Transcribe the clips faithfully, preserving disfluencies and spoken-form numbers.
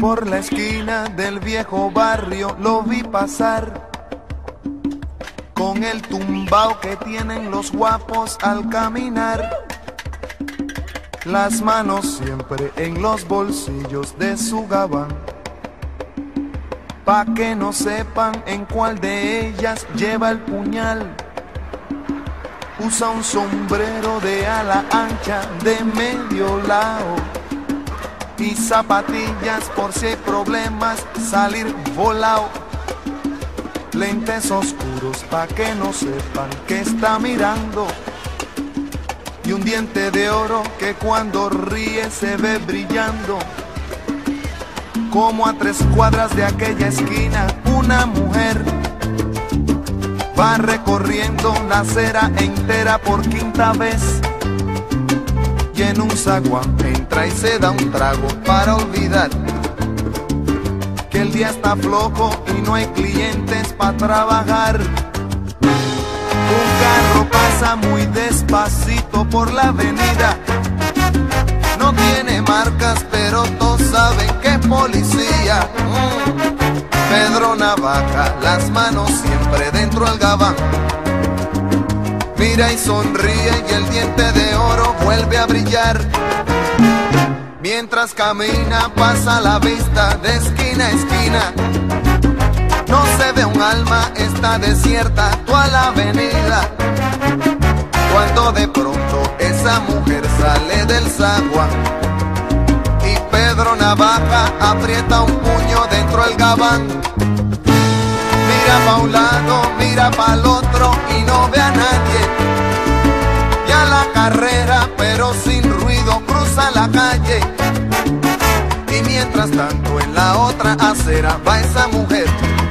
Por la esquina del viejo barrio lo vi pasar, con el tumbao que tienen los guapos al caminar, las manos siempre en los bolsillos de su gabán, pa' que no sepan en cuál de ellas lleva el puñal. Usa un sombrero de ala ancha de medio lado y zapatillas por si hay problemas salir volado. Lentes oscuros pa' que no sepan que está mirando, y un diente de oro que cuando ríe se ve brillando. Como a tres cuadras de aquella esquina una mujer va recorriendo la acera entera por quinta vez, y en un zaguán entra y se da un trago para olvidar que el día está flojo y no hay clientes para trabajar. Un carro pasa muy despacito por la avenida, no tiene marcas pero todos saben que es policía. mm. Pedro Navaja, las manos siempre dentro del gabán, mira y sonríe y el diente de oro vuelve a brillar. Mientras camina pasa la vista de esquina a esquina, no se ve un alma, está desierta toda la avenida. Cuando de pronto esa mujer sale del zaguán y Pedro Navaja aprieta un puño dentro del gabán. Mira pa' un lado, mira pa' el otro y no ve a nadie. Y a la carrera, pero sin ruido, cruza la calle. Y mientras tanto en la otra acera va esa mujer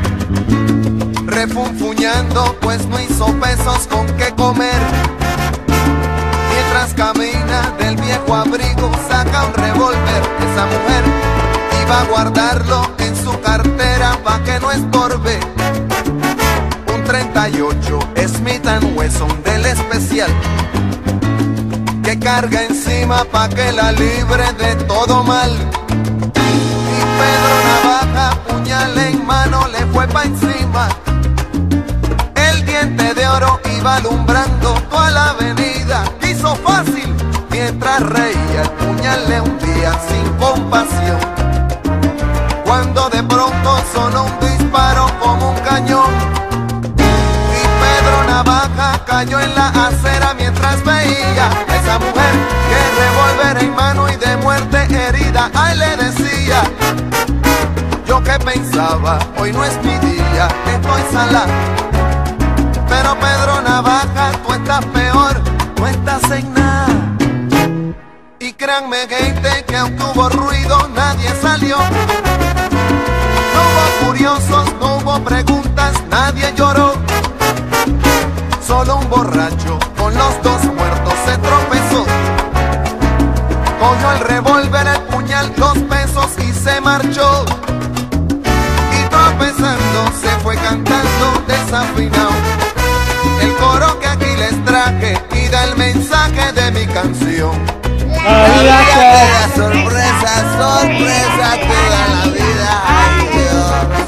refunfuñando, pues no hizo pesos con qué comer. Mientras camina del viejo abrigo saca un revólver. Esa mujer iba a guardarlo en su cartera pa' que no estorbe. Un treinta y ocho Smith and Wesson del especial que carga encima pa' que la libre de todo mal. Y Pedro Navaja, puñal en mano, le fue pa' encima. El diente de oro iba alumbrando toda la avenida. Hizo fácil mientras reía, el puñal le hundía sin compasión. Cuando de pronto sonó un disparo como un cañón y Pedro Navaja cayó en la acera mientras veía a esa mujer que revólver en mano y de muerte herida. Ay, le decía, yo que pensaba, hoy no es mi día, estoy salado. Pero Pedro Navaja, tú estás peor, no estás en nada. Y créanme gente que aunque hubo ruido nadie salió. No hubo curiosos, no hubo preguntas, nadie lloró. Solo un borracho con los dos muertos se tropezó. Cogió el revólver, el puñal, los pesos y se marchó. Y tropezando se fue cantando desafinado el coro que aquí les traje y da el mensaje de mi canción. La vida te da sorpresa, sorpresa te da la vida. Ay, Dios.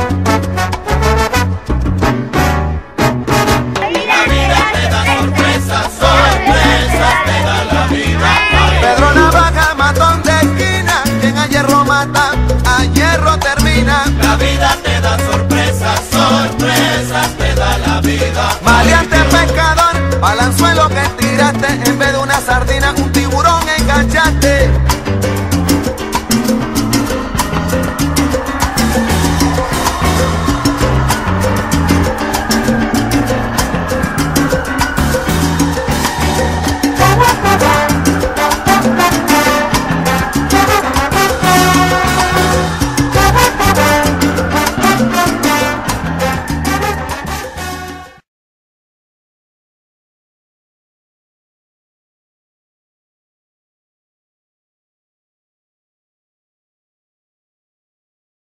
La vida te da sorpresas, sorpresas te da la vida. Pedro Navaja, matón de esquina, quien a hierro mata, a hierro termina. La vida te da sorpresas, sorpresas te da la vida. Maleante pescador, al anzuelo que tiraste, en vez de una sardina, un tiburón enganchaste.